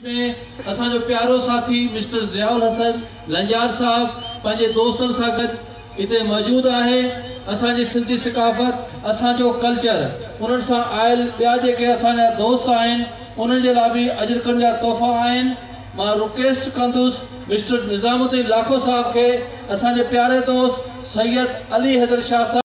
में असांजो प्यारो साथी मिस्टर ज़ियाउल हसन लंजार साहब पंहिंजे दोस्तनि सां गॾु हिते मौजूद आहे। असांजी सिंधी सकाफ़त असांजो कल्चर उन्हनि सां आयल ॿिया जेके असांजा दोस्त आहिनि उन्हनि जे लाइ बि अजरकनि जा तोहफ़ा आहिनि। मां रिक्वेस्ट कंदुसि मिस्टर निज़ामुद्दीन लाखो साहब के असांजे प्यारे दोस्त सैयद अली हैदर शाह साहब